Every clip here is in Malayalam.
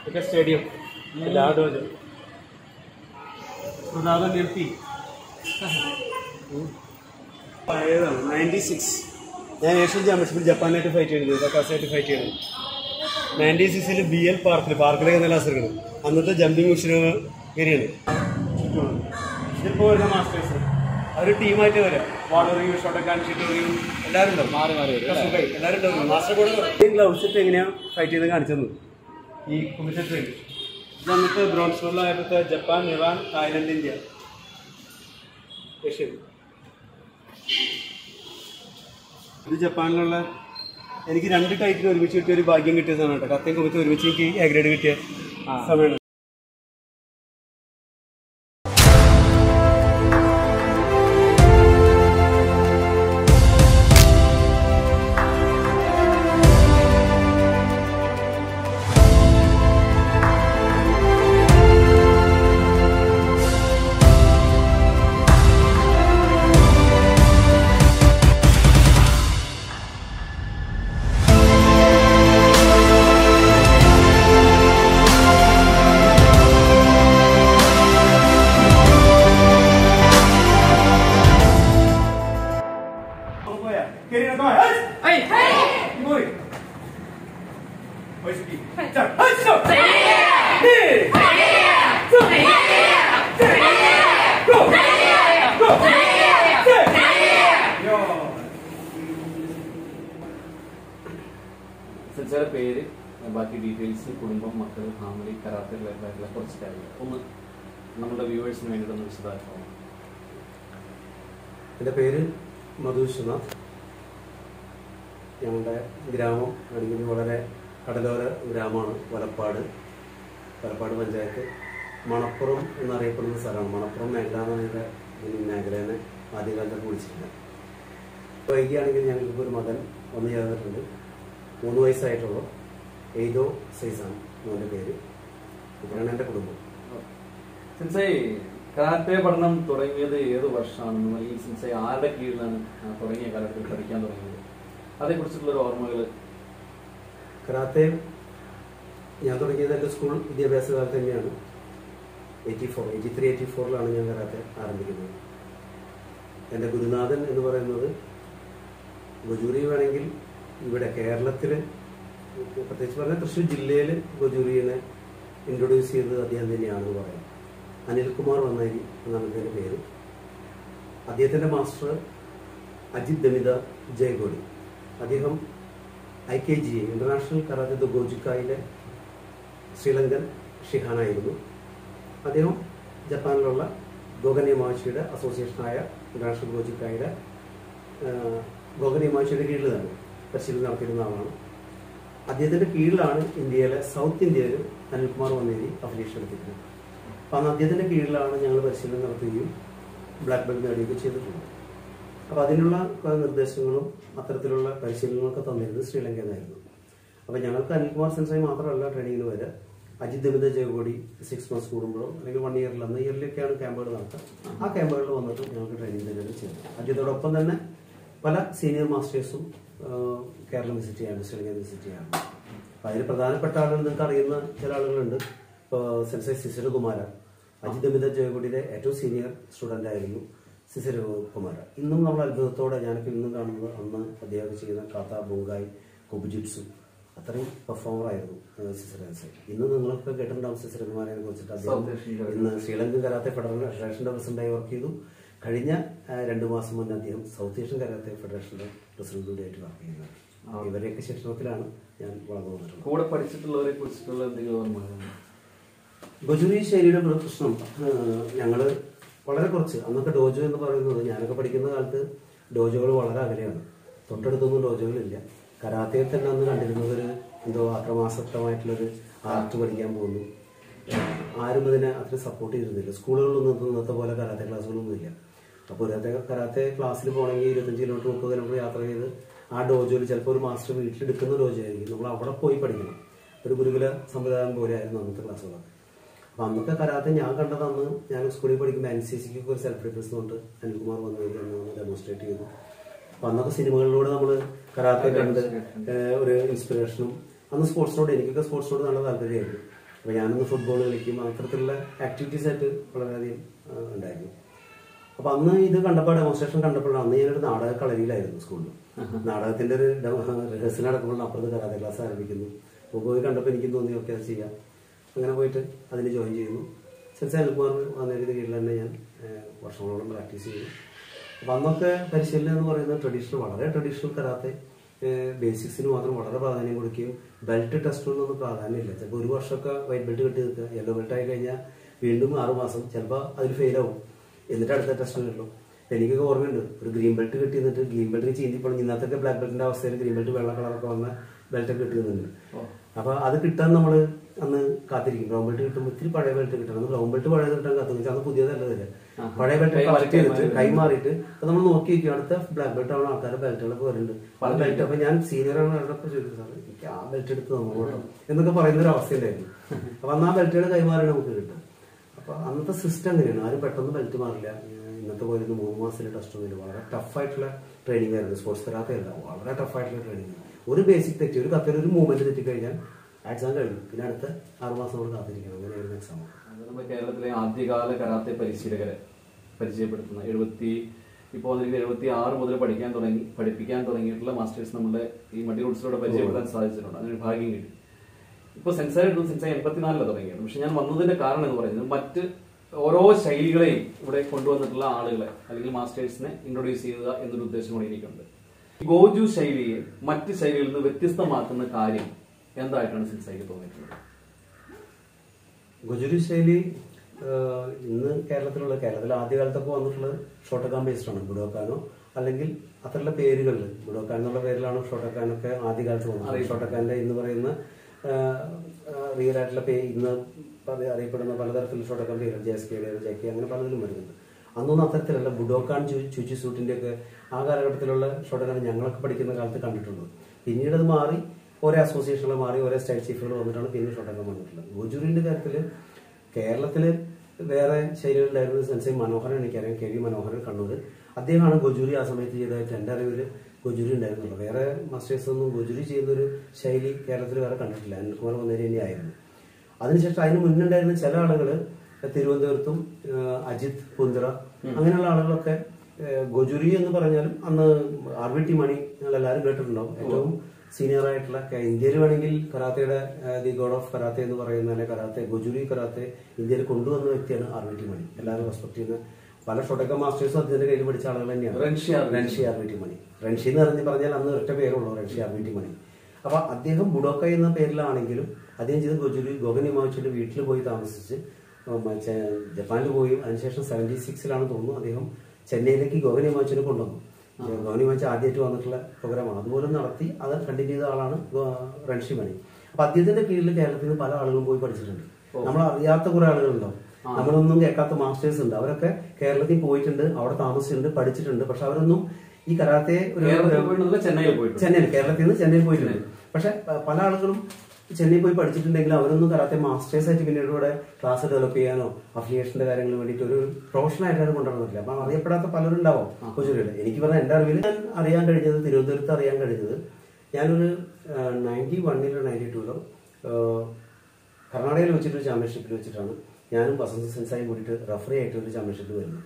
stadium. Large. Rather empty. 96. ഞാൻ ഏഷ്യൻ ചാമ്പ്യൻഷിപ്പിൽ ജപ്പാനായിട്ട് ഫൈറ്റ് ചെയ്തിരുന്നു, കസായിട്ട് ഫൈറ്റ് ചെയ്തു. 96 BL പാർക്കിലേക്ക് നല്ല അസുഖം. അന്നത്തെ ജമ്പിങ് മെഷീൻ കയറിയാണ്. ഇതിപ്പോൾ വരുന്ന മാസ്റ്റേഴ്സ് ഒരു ടീമായിട്ട് വരാം. Water review, shot gun, sheet review എല്ലാവരും ഉണ്ടാവും. എല്ലാവരും ഉണ്ടാവും. മാസ്റ്റർ കൂടെ ഗ്ലൗസ് ഇട്ട് എങ്ങനെയാണ് ഫൈറ്റ് ചെയ്ത് കാണിച്ചത് ഈ കുമിറ്റ ട്രെയിൻ. ഇത് അന്നത്തെ ബ്രോൺസ് മെഡലായപ്പോഴത്തെ Japan, Iran, Thailand, India, Asia. ഇത് ജപ്പാനിലുള്ള എനിക്ക് 2 ടൈറ്റിൽ ഒരുമിച്ച് കിട്ടിയ ഒരു ഭാഗ്യം കിട്ടിയ സമയം കേട്ടോ. കത്തയും കുമിത്തും ഒരുമിച്ച് എനിക്ക് എ ഗ്രേഡ് കിട്ടിയ സമയമാണ്. സിൻസയുടെ പേര്, ബാക്കി ഡീറ്റെയിൽസ്, കുടുംബം, മക്കൾ, ഫാമിലി, കരാത്തെ റിലേറ്റഡായിട്ടുള്ള കുറച്ച് കാര്യങ്ങൾ ഒന്ന് നമ്മുടെ വ്യൂവേഴ്സിന് വേണ്ടിയിട്ടൊന്ന് വിശദമാക്കണം. എൻ്റെ പേര് മധു വിശ്വനാഥ്. ഞങ്ങളുടെ ഗ്രാമം ആണെങ്കിൽ വളരെ കടലോര ഗ്രാമമാണ്. വലപ്പാട് പഞ്ചായത്ത്, മണപ്പുറം എന്നറിയപ്പെടുന്ന സ്ഥലമാണ്. മണപ്പുറം മേഖല എന്ന മേഖലേനെ ആദ്യകാലത്ത് വിളിച്ചിട്ടുണ്ട്. വൈകിയാണെങ്കിൽ ഞങ്ങൾക്കിപ്പോൾ ഒരു മകൻ വന്നു ചേർന്നിട്ടുണ്ട്. 3 വയസ്സായിട്ടുള്ള എയ്തോ സൈസാണ് മോൻ്റെ പേര്. ഇതാണ് എൻ്റെ കുടുംബം. സിൻസായി കരാട്ടെ പഠനം തുടങ്ങിയത് ഏത് വർഷമാണെന്നും അല്ലെങ്കിൽ സിൻസായി ആരുടെ കീഴിലാണ് തുടങ്ങിയ കാലഘട്ടത്തിൽ പഠിക്കാൻ തുടങ്ങിയത്, അതേക്കുറിച്ചിട്ടുള്ള ഓർമ്മകൾ? കരാത്തെ ഞാൻ തുടങ്ങിയത് എൻ്റെ സ്കൂൾ വിദ്യാഭ്യാസ കാലത്ത് തന്നെയാണ്. 83-84 ഞാൻ കരാത്തെ ആരംഭിക്കുന്നത്. എൻ്റെ ഗുരുനാഥൻ എന്ന് പറയുന്നത് ഗുജൂറി വേണമെങ്കിൽ ഇവിടെ കേരളത്തിൽ പ്രത്യേകിച്ച് പറഞ്ഞാൽ തൃശ്ശൂർ ജില്ലയിൽ ഗുജൂറിനെ ഇൻട്രൊഡ്യൂസ് ചെയ്തത് അദ്ദേഹം തന്നെയാണെന്ന് പറയാം. അനിൽകുമാർ വന്നേരി എന്നാണ് ഇതിൻ്റെ പേര്. അദ്ദേഹത്തിൻ്റെ മാസ്റ്റർ അജിത് ദമിത ജയഗോഡി. അദ്ദേഹം IKGA ഇന്റർനാഷണൽ കരാത്തെ ദ ഗോജിക്കായിലെ ശ്രീലങ്കൻ ഷിഹാനായിരുന്നു. അദ്ദേഹം ജപ്പാനിലുള്ള ഗോഗൻ യമാച്ചിയുടെ അസോസിയേഷനായ ഇന്റർനാഷണൽ ഗോജിക്കായുടെ ഗോഗൻ യമാച്ചിയുടെ കീഴിൽ തന്നെ പരിശീലനം നടത്തിയിരുന്ന ആളാണ്. അദ്ദേഹത്തിൻ്റെ കീഴിലാണ് ഇന്ത്യയിലെ സൗത്ത് ഇന്ത്യയിൽ അനിൽകുമാർ വന്നേരി അഫിലിയേഷൻ എടുത്തിരുന്നത്. അപ്പോൾ അന്ന് അദ്ദേഹത്തിൻ്റെ കീഴിലാണ് ഞങ്ങൾ പരിശീലനം നടത്തുകയും ബ്ലാക്ക് ബെൽറ്റ് നേടുകയൊക്കെ ചെയ്തിട്ടുണ്ട്. അപ്പോൾ അതിനുള്ള നിർദ്ദേശങ്ങളും അത്തരത്തിലുള്ള പരിശീലനങ്ങളൊക്കെ തന്നിരുന്നത് ശ്രീലങ്കയിൽ നിന്നായിരുന്നു. അപ്പോൾ ഞങ്ങൾക്ക് അനിൽകുമാർ സെൻസായി മാത്രമല്ല ട്രെയിനിങ്ങിന് വരെ അജിത് ദമിത ജയഗോഡി 6 months കൂടുമ്പോഴോ അല്ലെങ്കിൽ 1 year അന്ന് ഇയറിലൊക്കെയാണ് ക്യാമ്പുകൾ നടത്തുക. ആ ക്യാമ്പുകളിൽ വന്നിട്ട് ഞങ്ങൾക്ക് ട്രെയിനിങ് തന്നെയാണ് ചെയ്യുന്നത്. അജിതോടൊപ്പം തന്നെ പല സീനിയർ മാസ്റ്റേഴ്സും കേരളം വിസിറ്റ് ചെയ്യാറുണ്ട്, ശ്രീലങ്ക വിസിറ്റ് ചെയ്യാറുണ്ട്. അപ്പോൾ അതിൽ പ്രധാനപ്പെട്ട ആളുകൾ നിങ്ങൾക്ക് അറിയുന്ന ചില ആളുകളുണ്ട്. ഇപ്പോൾ സെൻസൈ സിസിര കുമാര, അജിത് ദമിത ജയഗോഡിയുടെ ഏറ്റവും സീനിയർ സ്റ്റുഡൻ്റ് ആയിരുന്നു സിസിര കുമാര. ഇന്നും നമ്മൾ അത്ഭുതത്തോടെ ഞാനൊക്കെ ഇന്നും കാണുന്നത് അന്ന് അദ്ദേഹം ചെയ്യുന്ന കാത്ത, ബോങ്കായ്, കൊബുജിറ്റ്സു അത്രയും പെർഫോമർ ആയിരുന്നു സിസിര സെൻസൈ. ഇന്ന് നിങ്ങൾക്ക് കേട്ടിട്ടുണ്ടാവും സിസിര കുമാരനെ കുറിച്ചിട്ട്. അദ്ദേഹം ഇന്ന് ശ്രീലങ്കൻ കരാത്തെ ഫെഡറേഷൻ്റെ പ്രസിഡന്റായി വർക്ക് ചെയ്തു. കഴിഞ്ഞ 2 മാസം മുന്നേ അദ്ദേഹം സൗത്ത് ഏഷ്യൻ കരാത്തെ ഫെഡറേഷന്റെ പ്രസിഡന്റ് കൂടിയായിട്ട് വർക്ക് ചെയ്യുന്നത്. ഇവരെയൊക്കെ ശിക്ഷണത്തിലാണ് ഞാൻ വളർന്നു വന്നിട്ടുള്ളത്. കൂടെ പഠിച്ചിട്ടുള്ളവരെ കുറിച്ചിട്ടുള്ള എന്തെങ്കിലും ഓർമ്മകളാണ്? ഗുജൂറി ശൈലിയുടെ പ്രശ്നം ഞങ്ങൾ വളരെ കുറച്ച്, അന്നൊക്കെ ഡോജോ എന്ന് പറയുന്നത് ഞാനൊക്കെ പഠിക്കുന്ന കാലത്ത് ഡോജോകൾ വളരെ അകലെയാണ്. തൊട്ടടുത്തൊന്നും ഡോജോകളില്ല. കരാത്തയിൽ തന്നെ അന്ന് കണ്ടിരുന്നത് ഒരു എന്തോ അക്രമാസക്തമായിട്ടുള്ളൊരു ആർട്ട് പഠിക്കാൻ പോകുന്നു. ആരും അതിനെ അത്ര സപ്പോർട്ട് ചെയ്തിരുന്നില്ല. സ്കൂളുകളിലൊന്നും ഇന്നത്തെ പോലെ കരാത്തെ ക്ലാസ്സുകളൊന്നും ഇല്ല. അപ്പോൾ കരാത്തെ ക്ലാസ്സിൽ പോകണമെങ്കിൽ 25 കിലോമീറ്റർ 30 കിലോമീറ്റർ യാത്ര ചെയ്ത് ആ ഡോജോയിൽ ചിലപ്പോൾ ഒരു മാസ്റ്റർ വീട്ടിലെടുക്കുന്ന ഡോജോ ആയിരിക്കും. നമ്മൾ അവിടെ പോയി പഠിക്കണം. ഒരു ഗുരുകുല സമ്പ്രദായം പോലെയായിരുന്നു അന്നത്തെ ക്ലാസ്സുകളൊക്കെ. അപ്പോൾ അന്നത്തെ കരാത്തെ ഞാൻ കണ്ടത് അന്ന് ഞാൻ സ്കൂളിൽ പഠിക്കുമ്പോൾ NCCക്ക് ഒരു സെൽഫ് ഡിഫൻസ് കൊണ്ട് അനിൽകുമാർ വന്നേരി എന്ന് ഡെമോൺസ്ട്രേറ്റ് ചെയ്തു. അപ്പോൾ അന്നൊക്കെ സിനിമകളിലൂടെ നമ്മൾ കരാത്തെ കണ്ട് ഒരു ഇൻസ്പിറേഷനും, അന്ന് സ്പോർട്സിനോട് എനിക്കൊക്കെ സ്പോർട്സിനോട് നല്ല താല്പര്യമായിരുന്നു. അപ്പോൾ ഞാനൊന്ന് ഫുട്ബോൾ കളിക്കും, അത്തരത്തിലുള്ള ആക്ടിവിറ്റീസ് ആയിട്ട് വളരെയധികം ഉണ്ടായിരുന്നു. അപ്പോൾ അന്ന് ഇത് കണ്ടപ്പോൾ, ഡെമോൺസ്ട്രേഷൻ കണ്ടപ്പോഴാണ്, അന്ന് ഞാനൊരു നാടക കളരിയിലായിരുന്നു സ്കൂളിൽ. നാടകത്തിന്റെ ഒരു റിഹേഴ്സൽ നടക്കുമ്പോൾ അപ്പുറത്ത് കരാട്ടെ ക്ലാസ് ആരംഭിക്കുന്നു. അപ്പോൾ പോയി കണ്ടപ്പോൾ എനിക്കും തോന്നി ഓക്കെ അത് ചെയ്യാം. അങ്ങനെ പോയിട്ട് അതിന് ജോയിൻ ചെയ്യുന്നു. സെൻസൈ അനിൽകുമാർ വന്നതിന് കീഴിൽ തന്നെ ഞാൻ വർഷങ്ങളോളം പ്രാക്ടീസ് ചെയ്തു. അപ്പം അന്നൊക്കെ പരിശീലനം എന്ന് പറയുന്നത് ട്രഡീഷണൽ, വളരെ ട്രഡീഷണൽ കരാത്തെ, ബേസിക്സിന് മാത്രം വളരെ പ്രാധാന്യം കൊടുക്കുകയും ബെൽറ്റ് ടെസ്റ്റിനൊന്നും പ്രാധാന്യമില്ല. ചിലപ്പോൾ ഒരു വർഷമൊക്കെ വൈറ്റ് ബെൽറ്റ് കിട്ടി നിൽക്കുക, യെല്ലോ ബെൽറ്റ് ആയി കഴിഞ്ഞാൽ വീണ്ടും 6 മാസം ചിലപ്പോൾ അതിൽ ഫെയിലാവും, എന്നിട്ട് അടുത്ത ടെസ്റ്റിന് വരുള്ളൂ. എനിക്കൊക്കെ ഓർമ്മയുണ്ട്, ഒരു ഗ്രീൻ ബെൽറ്റ് കിട്ടി നിന്നിട്ട് ഗ്രീൻ ബെൽറ്റ് ചീന്തിപ്പോൾ ഇന്നത്തെ ബ്ലാക്ക് ബെൽറ്റിന്റെ അവസ്ഥയിൽ ഗ്രീൻ ബെൽറ്റ് വെള്ള കളറൊക്കെ വന്ന ബെൽറ്റൊക്കെ കിട്ടുന്നുണ്ട്. അപ്പോൾ അത് കിട്ടാൻ നമ്മൾ അന്ന് കാത്തിരിക്കും. ബ്രൗൺ ബെൽറ്റ് കിട്ടുമ്പോൾ ഇത്തിരി പഴയ ബെൽറ്റ് കിട്ടണം. ബ്രൗൺ ബെൽറ്റ് പഴയത് കിട്ടാൻ കാത്തിരിക്കും. അന്ന് പുതിയതല്ല തരാം, പഴയ ബെൽറ്റ് കളക്ട് ചെയ്തിട്ട് കൈമാറിയിട്ട് അപ്പോൾ നമ്മൾ നോക്കി വയ്ക്കും അടുത്ത ബ്ലാക്ക് ബെൽറ്റ് ആവുന്ന ആൾക്കാരുടെ ബെൽറ്റുകളൊക്കെ വരുന്നുണ്ട്. പല ബെൽറ്റ് അപ്പോൾ ഞാൻ സീനിയറാണ് അവരുടെ ചോദിക്കും, സാർ എനിക്ക് ആ ബെൽറ്റ് എടുത്ത് നോക്കോട്ടോ എന്നൊക്കെ പറയുന്നൊരു അവസ്ഥയുണ്ടായിരുന്നു. അപ്പോൾ അന്ന് ആ ബെൽറ്റുകൾ കൈമാറി നമുക്ക് കിട്ടും. അപ്പോൾ അന്നത്തെ സിസ്റ്റം എങ്ങനെയാണ്, ആരും പെട്ടെന്ന് ബെൽറ്റ് മാറില്ല. ഇന്നത്തെ പോലെ 3 മാസത്തിലെ ടെസ്റ്റ് ഒന്നുമില്ല. വളരെ ടഫായിട്ടുള്ള ട്രെയിനിങ് ആയിരുന്നു. സ്പോർട്സ് കരാത്തയല്ല, വളരെ ടഫായിട്ടുള്ള ട്രെയിനിങ്. ഒരു ബേസിക് തെറ്റി, ഒരു കത്തിൽ ഒരു മൂവ്മെന്റ് തെറ്റിക്കഴിഞ്ഞാൽ എക്സാം കഴിഞ്ഞു, പിന്നെ അടുത്ത 6 മാസം കൊണ്ട് കാത്തിരിക്കണം. അങ്ങനെയായിരുന്നു എക്സാം. നമ്മുടെ കേരളത്തിലെ ആദ്യകാല കരാത്തെ പരിശീലകരെ പരിചയപ്പെടുത്തുന്ന 76 മുതൽ പഠിപ്പിക്കാൻ തുടങ്ങിയിട്ടുള്ള മാസ്റ്റേഴ്സ് നമ്മുടെ ഈ മടി റൂട്ട്സിലൂടെ പരിചയപ്പെടാൻ സാധിച്ചിട്ടുണ്ട്. അങ്ങനെ ഭാഗ്യം കിട്ടി. ഇപ്പൊ സെൻസൈ 84 തുടങ്ങിയത്. പക്ഷെ ഞാൻ വന്നതിന്റെ കാരണം എന്ന് പറയുന്നത് മറ്റ് ഓരോ ശൈലികളെയും ഇവിടെ കൊണ്ടുവന്നിട്ടുള്ള ആളുകളെ അല്ലെങ്കിൽ മാസ്റ്റേഴ്സിനെ ഇൻട്രൊഡ്യൂസ് ചെയ്യുക എന്നൊരു ഉദ്ദേശം കൂടി എനിക്കുണ്ട്. ഗോജു ശൈലിയെ മറ്റ് ശൈലികളിൽ നിന്ന് വ്യത്യസ്തമാക്കുന്ന കാര്യം എന്തായിട്ടാണ് സെൻസൈക്ക് തോന്നിയിട്ടുള്ളത്? ഗുജറി ശൈലി ഇന്ന് കേരളത്തിൽ ആദ്യകാലത്തൊക്കെ വന്നിട്ടുള്ളത് ഷോട്ടോക്കാൻ ബേസ്ഡ് ആണ്. ബുഡോക്കാനോ അല്ലെങ്കിൽ അത്തരമുള്ള പേരുകളിൽ, ബുഡോക്കാൻ എന്നുള്ള പേരിലാണ് ഷോട്ടോക്കാനൊക്കെ ആദ്യകാലത്ത് വന്നത്. ഷോട്ടോക്കാന്റെ ഇന്ന് പറയുന്ന റിയൽ ആയിട്ടുള്ള ഇന്ന് അറിയപ്പെടുന്ന പലതരത്തിലുള്ള ഷോട്ടോക്കാൻ പേരുകൾ, JSK, JK അങ്ങനെ പലതിലും വരുന്നുണ്ട്. അന്നൊന്നും അത്തരത്തിലല്ല. ബുഡോക്കാൻ, ചുച്ചിസൂട്ടിന്റെ ഒക്കെ ആ കാലഘട്ടത്തിലുള്ള ഷോട്ടോക്കാൻ ഞങ്ങളൊക്കെ പഠിക്കുന്ന കാലത്ത് കണ്ടിട്ടുണ്ട്. പിന്നീട് അത് മാറി ഓരോ അസോസിയേഷനുകൾ മാറി, ഓരോ സ്റ്റൈൽ ചീഫുകൾ വന്നിട്ടാണ് പിന്നെ ഷോട്ടോക്കാൻ വന്നിട്ടുള്ളത്. ഗോജുറിന്റെ കാര്യത്തിൽ കേരളത്തിൽ വേറെ ശൈലികളുണ്ടായിരുന്നത് സെൻസൈ മനോഹരൻ, എനിക്കറിയാം, KV മനോഹരൻ, കണ്ണൂർ. അദ്ദേഹമാണ് ഗോജുരി ആ സമയത്ത് ചെയ്തതായിട്ട് എൻ്റെ അറിവിൽ ഗോജുരി ഉണ്ടായിരുന്നുള്ളൂ. വേറെ മാസ്റ്റേഴ്സ് ഒന്നും ഗോജുരി ചെയ്യുന്നൊരു ശൈലി കേരളത്തിൽ വേറെ കണ്ടിട്ടില്ല. അനിൽകുമാർ വന്നേരി തന്നെയായിരുന്നു. അതിനുശേഷം അതിന് മുന്നുണ്ടായിരുന്ന ചില ആളുകൾ തിരുവനന്തപുരത്തും അജിത് കുന്ദ്ര അങ്ങനെയുള്ള ആളുകളൊക്കെ ഗോജുരി എന്ന് പറഞ്ഞാലും അന്ന് RVT മണി ഞങ്ങളെല്ലാവരും കേട്ടിട്ടുണ്ടാവും. ഏറ്റവും സീനിയർ ആയിട്ടുള്ള ഇന്ത്യയിൽ വേണമെങ്കിൽ കരാത്തയുടെ ദി ഗോഡ് ഓഫ് കരാത്തെ എന്ന് പറയുന്ന കരാത്തെ, ഗോജുരി കരാത്തെ ഇന്ത്യയിൽ കൊണ്ടുവന്ന വ്യക്തിയാണ് RVT മണി. എല്ലാവരും റെസ്പെക്ട് ചെയ്യുന്ന പല ഷോട്ടോക്കാൻ മാസ്റ്റേഴ്സും അദ്ദേഹത്തിന്റെ കയ്യിൽ പഠിച്ച ആളുകൾ തന്നെയാണ്. റൻഷി RVT മണി. റൻഷി എന്ന് പറഞ്ഞാൽ അന്ന് ഒറ്റ പേരുള്ളൂ, റൻഷി RVT മണി. അപ്പൊ അദ്ദേഹം ബുഡോക്ക എന്ന പേരിലാണെങ്കിലും അദ്ദേഹം ചെയ്ത് ഗോജുരി ഗോഗൻ ഹിമാച്ചിന്റെ വീട്ടിൽ പോയി താമസിച്ച് ജപ്പാനിൽ പോയി. അതിനുശേഷം 76 തോന്നുന്നു അദ്ദേഹം ചെന്നൈയിലേക്ക് ഗോഗൻ ഹിമാച്ചിനെ കൊണ്ടുവന്നു. ഗോഗൻ ഹിമാച്ചി ആദ്യമായിട്ട് വന്നിട്ടുള്ള പ്രോഗ്രാമാണ്. അതുപോലെ നടത്തി അത് കണ്ടിന്യൂ ചെയ്ത ആളാണ് റൺഷി മണി. അപ്പൊ അദ്ദേഹത്തിന്റെ കീഴിൽ കേരളത്തിൽ നിന്ന് പല ആളുകളും പോയി പഠിച്ചിട്ടുണ്ട്. നമ്മൾ അറിയാത്ത കുറെ ആളുകളുണ്ടാവും, നമ്മളൊന്നും കേൾക്കാത്ത മാസ്റ്റേഴ്സ് ഉണ്ട്. അവരൊക്കെ കേരളത്തിൽ പോയിട്ടുണ്ട്, അവിടെ താമസിച്ചിട്ടുണ്ട്, പഠിച്ചിട്ടുണ്ട്. പക്ഷെ അവരൊന്നും ഈ കരാത്തെ ചെന്നൈയിൽ, കേരളത്തിൽ നിന്ന് ചെന്നൈയിൽ പോയിട്ടുണ്ട്. പക്ഷെ പല ആളുകളും ചെന്നൈ പോയി പഠിച്ചിട്ടുണ്ടെങ്കിൽ അവരൊന്നും കരാത്തെ മാസ്റ്റേഴ്സ് ആയിട്ട് പിന്നീട് ഇവിടെ ക്ലാസ് ഡെവലപ്പ് ചെയ്യാനോ അഫിലിയേഷന്റെ കാര്യങ്ങൾക്ക് വേണ്ടിയിട്ട് ഒരു പ്രൊഫഷണൽ ആയിട്ട് അത് കൊണ്ടുവന്നിട്ടില്ല. അപ്പൊ അറിയപ്പെടാത്ത പലരും ഉണ്ടാവും കൊച്ചുകളിൽ. എനിക്ക് പറഞ്ഞ എന്റെ അറിവിൽ ഞാൻ അറിയാൻ കഴിഞ്ഞത്, തിരുവനന്തപുരത്ത് അറിയാൻ കഴിഞ്ഞത്, ഞാനൊരു 91 92 കർണാടകയിൽ വെച്ചിട്ടൊരു ചാമ്പ്യൻഷിപ്പിൽ വെച്ചിട്ടാണ് ഞാനും വസന്ത് സെൻസായും കൂടിയിട്ട് റഫറി ആയിട്ട് ഒരു ചാമ്പ്യൻഷിപ്പ് വരുന്നത്.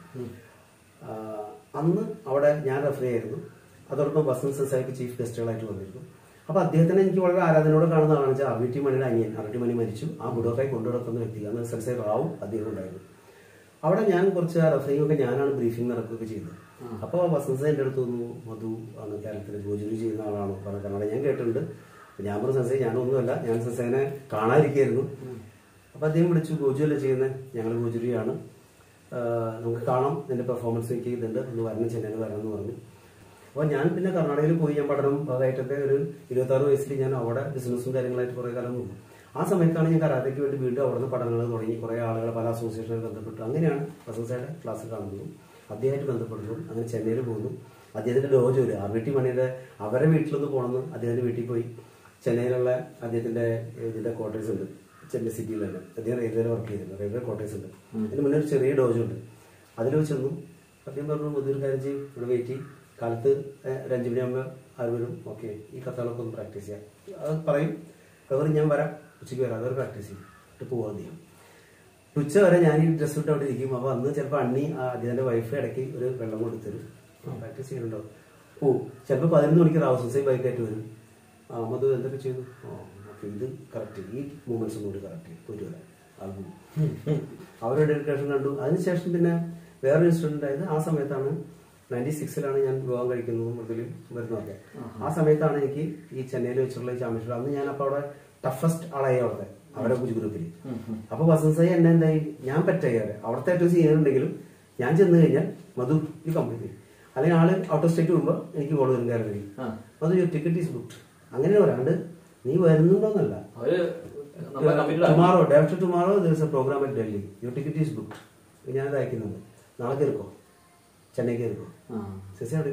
അന്ന് അവിടെ ഞാൻ റഫറി ആയിരുന്നു. അതോടൊപ്പം വസന്ത് സെൻസായിക്ക് ചീഫ് ഗസ്റ്റുകളായിട്ട് വന്നിരുന്നു. അപ്പൊ അദ്ദേഹത്തിനെ എനിക്ക് വളരെ ആരാധനയോടെ കാണുന്ന ആളാണെന്ന് വെച്ചാൽ RVT മണിയുടെ അനിയൻ. RVT മണി മരിച്ചു, ആ ബുഡോക്കായി കൊണ്ടുനടക്കുന്ന വ്യക്തി അന്ന് സെൻസൈ റാവു അദ്ദേഹം ഉണ്ടായിരുന്നു. അവിടെ ഞാൻ കുറച്ച് റഫറിംഗ് ഒക്കെ ഞാനാണ് ബ്രീഫിംഗ് നടക്കുകയൊക്കെ ചെയ്തത്. അപ്പോൾ വസന്ത് സെൻസൈ എൻ്റെ അടുത്ത് തോന്നുന്നു, മധു ആണ് കേരളത്തിൽ ഗോജുരി ചെയ്യുന്ന ആളാണോ പറഞ്ഞ കർണാടക ഞാൻ കേട്ടിട്ടുണ്ട്. ഞാൻ പറഞ്ഞ സെൻസൈ ഞാനൊന്നുമല്ല, ഞാൻ സെൻസൈനെ കാണാതിരിക്കായിരുന്നു. അപ്പൊ അദ്ദേഹം വിളിച്ചു, ഗോജു അല്ലേ ചെയ്യുന്നത്, ഞങ്ങൾ ഗോജുരിയാണ്, നമുക്ക് കാണാം, നിന്റെ പെർഫോമൻസ് എനിക്ക് ഇതുണ്ട്, ഒന്ന് വരണം, ചെന്നൈയിൽ വരണം എന്ന് പറഞ്ഞു. അപ്പോൾ ഞാൻ പിന്നെ കർണാടകയിൽ പോയി ഞാൻ പഠനം അതായിട്ടൊക്കെ ഒരു 26 വയസ്സിൽ ഞാൻ അവിടെ ബിസിനസ്സും കാര്യങ്ങളായിട്ട് കുറേ കാലം നിന്നു. ആ സമയത്താണ് ഞാൻ കരാത്തയ്ക്ക് വേണ്ടി വീണ്ടും അവിടെ നിന്ന് പഠനങ്ങൾ തുടങ്ങി. കുറേ ആളുകളെ പല അസോസിയേഷനിൽ ബന്ധപ്പെട്ടു. അങ്ങനെയാണ് വസന്തയുടെ ക്ലാസ് കാണുന്നതും അദ്ദേഹമായിട്ട് ബന്ധപ്പെടുന്നതും. അങ്ങനെ ചെന്നൈയിൽ പോകുന്നു. അദ്ദേഹത്തിന്റെ ഡോജോയിൽ RVT മണിയുടെ അവരെ വീട്ടിലൊന്ന് പോകണമെന്ന് അദ്ദേഹത്തിന്റെ വീട്ടിൽ പോയി. ചെന്നൈയിലുള്ള അദ്ദേഹത്തിന്റെ ഇതിന്റെ ക്വാർട്ടേഴ്സ് ഉണ്ട്, ചെന്നൈ സിറ്റിയിൽ തന്നെ. അദ്ദേഹം റെയിൽവേയിൽ വർക്ക് ചെയ്തിട്ടുണ്ട്, റെയിൽവേ ക്വാർട്ടേഴ്സ് ഉണ്ട്. അതിന് മുന്നേ ഒരു ചെറിയ ഡോജ് ഉണ്ട്. അതിൽ വെച്ചൊന്നും അദ്ദേഹം പറഞ്ഞു, മുതിർ കാര്യം ചെയ്യും, ഇവിടെ വെയിറ്റ് ചെയ്യും, കാലത്ത് 5 മണിയാകുമ്പോൾ ആര് വരും, ഓക്കെ ഈ കഥകളൊക്കെ ഒന്ന് പ്രാക്ടീസ് ചെയ്യാം. അത് പറയും, അവർ ഞാൻ വരാം, ഉച്ചയ്ക്ക് വരാം, അതൊരു പ്രാക്ടീസ് ചെയ്യും. പോകാൻ ചെയ്യും. ഉച്ച വരെ ഞാൻ ഈ ഡ്രസ് ഇട്ട് അവിടെ ഇരിക്കും. അപ്പോൾ അന്ന് ചിലപ്പോൾ അണ്ണി അതിൻ്റെ വൈഫ് ഇടയ്ക്ക് ഒരു വെള്ളം കൊടുത്തരും, പ്രാക്ടീസ് ചെയ്യുന്നുണ്ടോ പോവും. ചിലപ്പോൾ 11 മണിക്ക് റാവസൻസൈ ബൈക്കായിട്ട് വരും. മധു എന്തൊക്കെ ചെയ്തു, ഓക്കെ ഇത് കറക്റ്റ്, ഈ മൂവ്മെന്റ്സ് കൂടി കറക്റ്റ് പോയിട്ട് വരാം ആൽബം. അവരുടെ ഡെഡിക്കേഷൻ കണ്ടു. അതിനുശേഷം പിന്നെ വേറൊരു ഇൻസിഡന്റ് ആയത് ആ സമയത്താണ് 96 ഞാൻ വിവാഹം കഴിക്കുന്നത് മുതൽ വരുന്നതൊക്കെ. ആ സമയത്താണ് എനിക്ക് ഈ ചെന്നൈയിൽ വെച്ചുള്ള ഈ ചാമ്പ്യൻഷിപ്പ്. അന്ന് ഞാൻ അപ്പോൾ അവിടെ ടഫസ്റ്റ് ആളായി അവിടുത്തെ അവരുടെ കുജ് ഗ്രൂപ്പിൽ. അപ്പൊ വസന്തസായി എന്നെ എന്തായി, ഞാൻ പറ്റാറ് അവിടുത്തെ ഏറ്റവും സീനിയർ ഉണ്ടെങ്കിലും ഞാൻ ചെന്ന് കഴിഞ്ഞാൽ മധു ഈ കംപ്ലീറ്റ്, അല്ലെങ്കിൽ ആള് ഔട്ട് ഓഫ് സ്റ്റേറ്റ് പോകുമ്പോൾ എനിക്ക് കോൾ വരും കയറി Madhu your ticket is booked. അങ്ങനെ വരാണ്ട് നീ വരുന്നുണ്ടോന്നല്ല, tomorrow day after tomorrow there is a program at Delhi, your ticket is booked. ഞാനത് അയക്കുന്നുണ്ട്, നാളെ കയറിക്കോ, ചെന്നൈ കയറിക്കോ. ശശി അവിടെ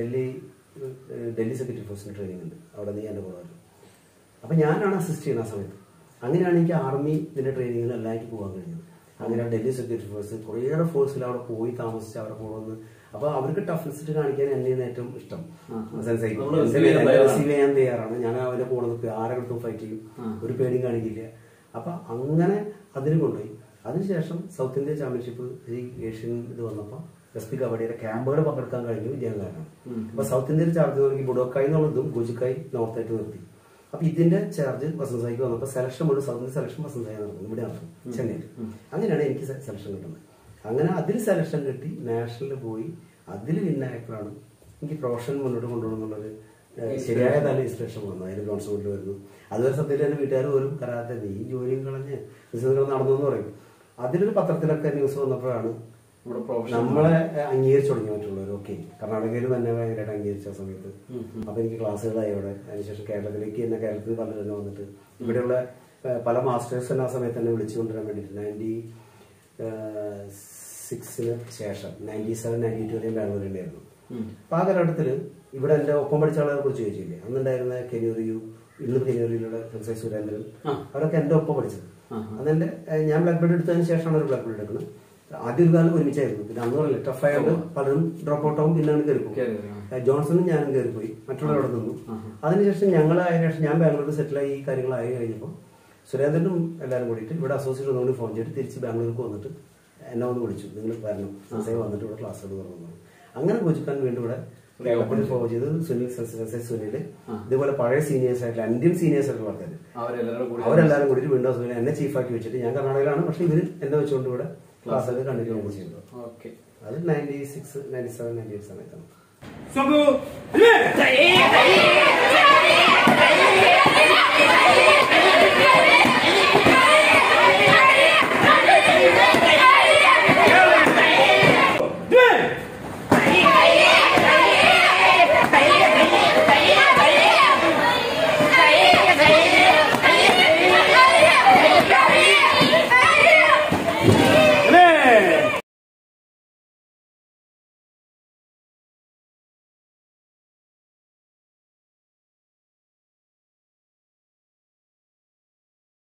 ഡൽഹി സെക്രട്ടറി ഫോഴ്സിന് ട്രെയിനിങ് ഉണ്ട്, അവിടെ നീ എൻ്റെ കൂടെ വരും. അപ്പൊ ഞാനാണ് അസിസ്റ്റ് ചെയ്യുന്ന ആ സമയത്ത്. അങ്ങനെയാണ് എനിക്ക് ആർമി ഇതിന്റെ ട്രെയിനിങ്ങിന് എല്ലാം എനിക്ക് പോകാൻ കഴിഞ്ഞത്. അങ്ങനെ ഡൽഹി സെക്യൂരിറ്റി ഫോഴ്സ് കുറേയേറെ ഫോഴ്സിൽ അവിടെ പോയി താമസിച്ച് അവിടെ പോകുന്നത്. അപ്പൊ അവർക്ക് ടഫ്നെസ് കാണിക്കാൻ എന്നെയാണ് ഏറ്റവും ഇഷ്ടം. റിസീവ് ചെയ്യാൻ തയ്യാറാണ് ഞാൻ, അവരെ പോണത് ആരെടുത്തും ഫൈറ്റ് ചെയ്യും, ഒരു പേടിയും കാണിക്കില്ല. അപ്പൊ അങ്ങനെ അതിന് കൊണ്ടുപോയി. അതിനുശേഷം സൗത്ത് ഇന്ത്യ ചാമ്പ്യൻഷിപ്പ് ഈ ഏഷ്യൻ ഇത് വന്നപ്പോൾ എസ് പി കബഡിയുടെ ക്യാമ്പുകൾ പങ്കെടുക്കാൻ കഴിഞ്ഞു ജനകാരാണ്. അപ്പൊ സൗത്ത് ഇന്ത്യയിൽ ചാർജ് നോക്കി ബുഡോക്കായി എന്നുള്ളതും ഗുജിക്കായി നോർത്തായിട്ട് നിർത്തി. അപ്പൊ ഇതിന്റെ ചാർജ് വസന്തസായിക്ക് വന്നപ്പോൾ സെലക്ഷൻ കൊണ്ട് സൗത്ത് ഇന്ത്യ സെലക്ഷൻ വസന്തസായി നടന്നു, ഇവിടെ നടന്നു ചെന്നൈയിൽ. അങ്ങനെയാണ് എനിക്ക് സെലക്ഷൻ കിട്ടുന്നത്. അങ്ങനെ അതിൽ സെലക്ഷൻ കിട്ടി, നാഷണലിൽ പോയി, അതിൽ വിന്നായപ്പോഴാണ് എനിക്ക് പ്രൊഫഷൻ മുന്നോട്ട് കൊണ്ടുപോകണമെന്നുള്ളൊരു ശരിയായ നല്ല ഇൻസ്പിറേഷൻ വന്നു. അതിൽ കോൺസെപ്റ്റ് വരുന്നു. അതുവരെ സത്യത്തിൽ എന്റെ വീട്ടുകാർ പോലും കരാത്തെ നീ ജോലിയും കളഞ്ഞ് ബിസിനസ് നടന്നു എന്ന് പറയും. അതിലൊരു പത്രത്തിലൊക്കെ ന്യൂസ് വന്നപ്പോഴാണ് നമ്മളെ അംഗീകരിച്ചു തുടങ്ങി മറ്റുള്ളവർ. ഓക്കെ, കർണാടകയിൽ തന്നെ ഭയങ്കരമായിട്ട് അംഗീകരിച്ച സമയത്ത് അപ്പൊ എനിക്ക് ക്ലാസ്സുകളായി അവിടെ. അതിനുശേഷം കേരളത്തിലേക്ക് തന്നെ, കേരളത്തിൽ പല തന്നെ വന്നിട്ട് ഇവിടെയുള്ള പല മാസ്റ്റേഴ്സ് തന്നെ ആ സമയത്ത് തന്നെ വിളിച്ചുകൊണ്ടുവരാൻ വേണ്ടിയിട്ട് 96 ശേഷം 97, 92 വരെയും ബാംഗ്ലൂരിലായിരുന്നു. അപ്പൊ ആ കാലഘട്ടത്തിൽ ഇവിടെ എന്റെ ഒപ്പം പഠിച്ച ആളുകളെ കുറിച്ച് ചോദിച്ചില്ലേ, അന്നുണ്ടായിരുന്ന കെനിയറിയു, ഇന്ന് കെനിയറിയിലുള്ള സുരേന്ദ്രൻ, അവരൊക്കെ എന്റെ ഒപ്പം പഠിച്ചത്. അതെന്റെ ഞാൻ ബ്ലാക്ക് ബെൽറ്റ് എടുത്തതിന് ശേഷമാണ് ഒരു ബ്ലാക്ക് ബെൽറ്റ് എടുക്കുന്നത്. ആദ്യ ഒരു കാലം ഒരുമിച്ചായിരുന്നു. പിന്നെ അന്ന് പറഞ്ഞില്ല ടഫായിട്ട് പലരും ഡ്രോപ്പ് ഔട്ട് ആവും, പിന്നാണ് കയറിപ്പോയി. ജോൺസണും ഞാനും കയറിപ്പോയി, മറ്റുള്ളവരുടെ നിന്നു. അതിനുശേഷം ഞങ്ങളായ ശേഷം ഞാൻ ബാംഗ്ലൂരിൽ സെറ്റിലായി ഈ കാര്യങ്ങളായി കഴിഞ്ഞപ്പോൾ സുരേന്ദ്രനും എല്ലാവരും കൂടിയിട്ട് ഇവിടെ അസോസിയേറ്റ് ഒന്നുകൂടി ഫോൺ ചെയ്തിട്ട് തിരിച്ച് ബാംഗ്ലൂർക്ക് വന്നിട്ട് എന്നെ ഒന്ന് വിളിച്ചു, നിങ്ങൾ വരണം വന്നിട്ട് ഇവിടെ ക്ലാസ്സുകൾ തുറന്നു. അങ്ങനെ കോച്ചിക്കാൻ വേണ്ടി ഇവിടെ കേരളത്തിൽ ഫോളോ ചെയ്ത് സുനിൽ, ഇതുപോലെ പഴയ സീനിയേഴ്സ് ആയിട്ടുള്ള ഇന്ത്യൻ സീനിയേഴ്സ് ആയിട്ടുള്ള ആൾക്കാർ അവരെല്ലാവരും കൂടിയിട്ട് വീണ്ടും സുനിൽ എന്നെ ചീഫാക്കി വെച്ചിട്ട്, ഞാൻ കർണാടകയിലാണ്, പക്ഷെ ഇവര് എന്നെ വെച്ചുകൊണ്ട് ഇവിടെ ക്ലാസ്സൊക്കെ കണ്ടിന്യൂ ചെയ്യുന്നത്. അത് 96, 97, 98 സമയത്താണ്.